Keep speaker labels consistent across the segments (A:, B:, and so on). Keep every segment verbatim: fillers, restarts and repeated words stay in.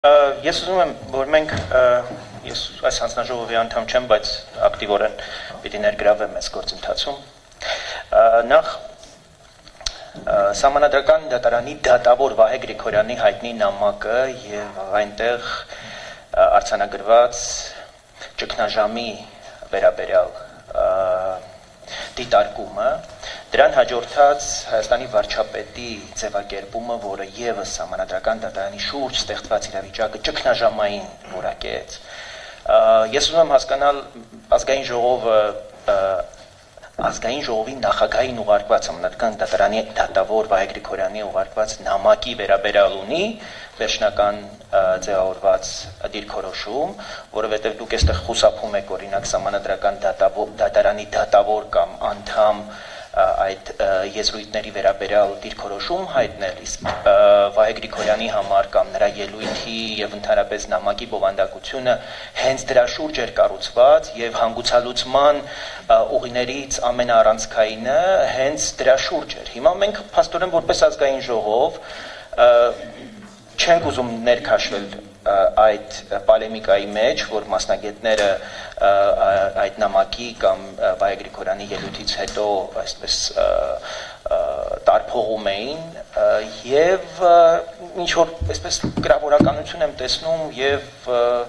A: Ես ուզում եմ, որ մենք ես այս հանձնաժողովի անդամ չեմ, բայց ակտիվորեն պիտի ներգրավեմ այս գործընթացում։ Նախ Սահմանադրական դատարանի դատավոր Վահե Գրիգորյանի հայտնի նամակը եւ այնտեղ արձանագրված ճգնաժամի վերաբերյալ դիտարկումը, դրան հաջորդած Հայաստանի վարչապետի ձևակերպումը, որը եւս Սահմանադրական դատարանի շուրջ ստեղծված իրավիճակը ճգնաժամային որակեց։ Ես ուզում եմ հասկանալ ազգային ժողովը ազգային ժողովի նախագահին ուղարկված Սահմանադրական դատարանի դատավոր Վահե Գրիգորյանի ուղարկված նամակի վերաբերյալ ունի վերջնական ձևավորված դիրքորոշում, որովհետև դուք այստեղ խուսափում եք օրինակ Սահմանադրական դատարանի դատավոր կամ անդամ այդ եզրույթների վերաբերյալ դիրքորոշում հայտնել, իսկ Վահե Գրիգորյանի համար կամ նրա ելույթի եւ ընդհանրապես նամակի բովանդակությունը հենց դրա շուրջ էր կառուցված եւ հանգուցալուծման ուղիներից ամենաառանցքայինը հենց դրա շուրջ էր։ Հիմա մենք փաստորեն որպես ազգային ժողով չենք ուզում ներքաշվել այդ պոլեմիկայի մեջ, որ մասնագետները այդ նամակի կամ Վահե Գրիգորյանի ելույթից հետո այսպես տարփողում էին եւ ինչ որ այսպես գրավորականություն եմ տեսնում եւ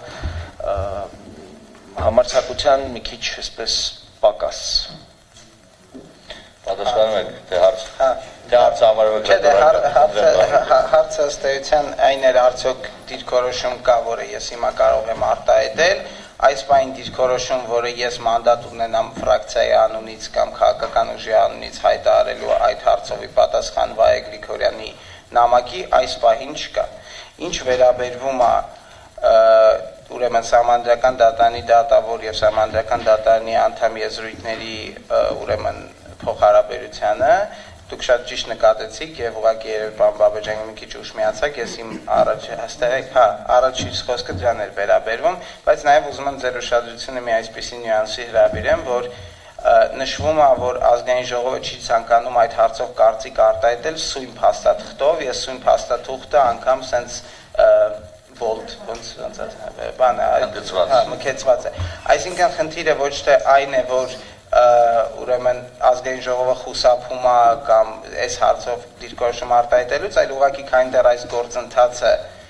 A: համարձակության մի քիչ այսպես պակաս։
B: Պատասխանում եք, թե հարց թե հարցը համարվում է
C: հարցը ըստ էության այն էր արդյոք դիրքորոշում կա, որը ես հիմա կարող եմ արտահայտել, այս բային դիրքորոշում, որը ես մանդատ ունենամ ֆրակցիայի անունից կամ քաղաքական ուժի անունից հայտարարելու այդ հարցովի պատասխան Վահե Գրիգորյանի նամակի այս պահին չկա։ Ինչ վերաբերվում է ուրեմն Սահմանադրական դատարանի դատավոր եւ Սահմանադրական դատարանի անդամ եզրույթների ուրեմն փոխհարաբերությանը, դուք շատ ճիշտ նկատեցիք եւ ուղղակի երբ պարոն Բաբաջյանը մի քիչ ուշ միացաք, ես իմ առաջ հաստատեք, հա, առաջին խոսքը դրան էր վերաբերվում, բայց նաեւ ուզում եմ ձեր ուշադրությունը մի այսպիսի նյուանսի հրավիրեմ, որ նշվում է, որ ազգային ժողովը չի ցանկանում այդ հարցով կարծիք արտահայտել սույն փաստաթղթով, ես սույն փաստաթուղթը անգամ սենց bold ոնց ոնց բանը մկեցված է։ Այսինքն խնդիրը ոչ թե այն է, որ ուրեմն ազգային ժողովը խուսափում է կամ այս հարցով դիրքորոշում արտահայտելուց, այլ ուղղակի քանի դեռ այս գործընթացը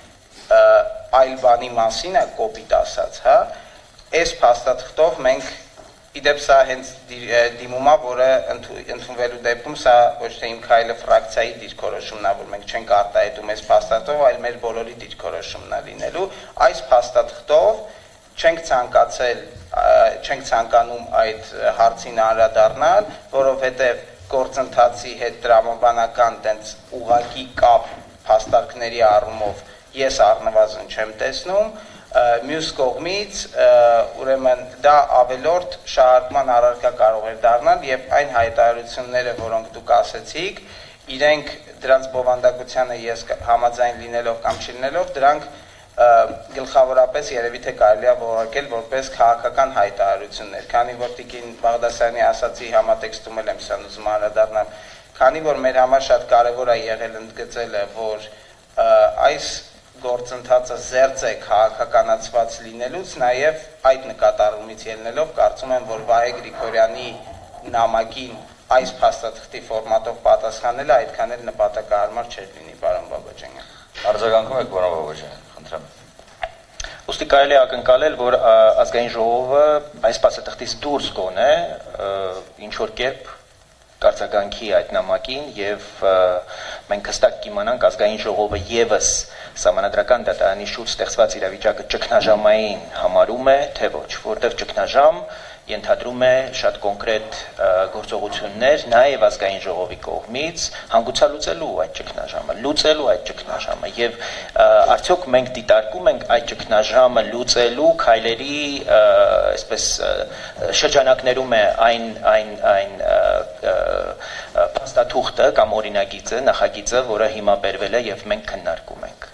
C: այլ բանի մասին է կոպիտ ասած, հա, այս փաստաթղթով մենք իդեպ սա հենց դիմում է, որը ընդունվելու դեպքում սա ոչ թե իմ քայլը ֆրակցիայի դիրքորոշումն է, որ մենք չենք արտահայտում այս փաստաթղթով, այլ մեր բոլորի դիրքորոշումն է լինելու, այս փաստաթղթով չենք ցանկացել չենք ցանկանում այդ հարցին անդրադառնալ, որովհետև գործընթացի հետ տրամաբանական տենց ուղղակի կապ փաստարկների առումով ես առնվազն չեմ տեսնում, մյուս կողմից ուրեմն դա ավելորդ շահարկման առարկա կարող էր դառնալ եւ այն հայտարարությունները, որոնք դուք ասեցիք, իրենք դրանց բովանդակությանը ես համաձայն լինելով կամ չլինելով, դրանք գլխավորապես երևի թե կարելի է որակել որպես քաղաքական հայտարարություններ, քանի որ Տիկին Բաղդասարյանի ասացի համատեքստում եմ սան ուզում անդրադառնալ, քանի որ մեր համար շատ կարևոր է եղել ընդգծելը, որ այս գործընթացը զերծ է քաղաքականացված լինելուց, նաև այդ նկատառումից ելնելով կարծում եմ, որ Վահե Գրիգորյանի նամակին այս փաստաթղթի ֆորմատով պատասխանելը այդքան էլ նպատակահարմար չէր լինի, պարոն Բաբաջյան։
B: Արձագանքում եք, պարոն Բաբաջյան, խնդրեմ։
A: Ուստի կարելի է ակնկալել, որ ազգային ժողովը այս փաստաթղթից դուրս գոնե ինչ որ կերպ կարձագանքի այդ նամակին եւ մենք հստակ կիմանանք ազգային ժողովը եւս Սահմանադրական դատարանի շուրջ ստեղծված իրավիճակը ճգնաժամային համարում է, թե ոչ, որտեղ ճգնաժամ ենթադրում է շատ կոնկրետ գործողություններ նաև ազգային ժողովի կողմից հանգուցալուծելու այդ ճգնաժամը, լուծելու այդ ճգնաժամը եւ արդյոք մենք դիտարկում ենք այդ ճգնաժամը լուծելու քայլերի այսպես շրջանակներում է այն այն այն փաստաթուղթը կամ օրինագիծը, նախագիծը, որը հիմա բերվել է եւ մենք քննարկում ենք։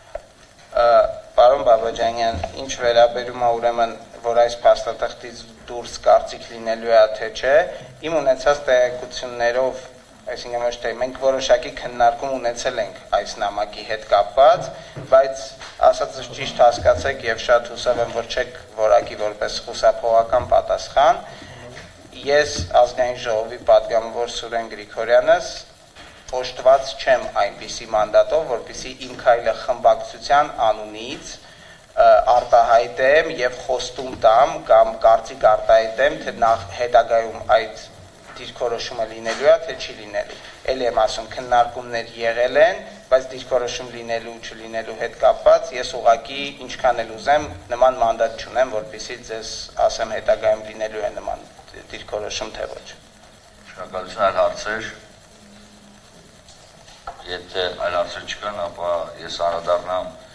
C: Պարոն Բաբաջանյան, ինչ վերաբերում է ուրեմն որ այս փաստաթղթից դուրս կարծիք լինելու է թե չէ, իմ ունեցած տեղեկություններով այսինքն ոչ թե մենք որոշակի քննարկում ունեցել ենք այս նամակի հետ կապված, բայց ասածս ճիշտ հասկացեք եւ շատ հուսով եմ, որ չեք որակի որպես խուսափողական պատասխան։ Ես ազգային ժողովի պատգամավոր Սուրեն Գրիգորյանս օժտված չեմ այնպիսի մանդատով, որպեսզի իմ քայլը խմբակցության անունից արտահայտեմ եւ խոստում տամ կամ կարծիք արտահայտեմ, թե նախ հետագայում այդ դիրքորոշումը լինելու է, թե չի լինելու։ Էլ եմ ասում, քննարկումներ եղել են, բայց դիրքորոշում լինելու ու չլինելու հետ կապված ես ուղղակի ինչքան էլ ուզեմ նման մանդատ չունեմ, որպեսզի ձեզ ասեմ հետագայում լինելու է նման դիրքորոշում, թե ոչ։
B: Շնորհակալություն, այլ հարցեր։ Եթե այլ հարցեր չկան, ապա ես անդրադառնամ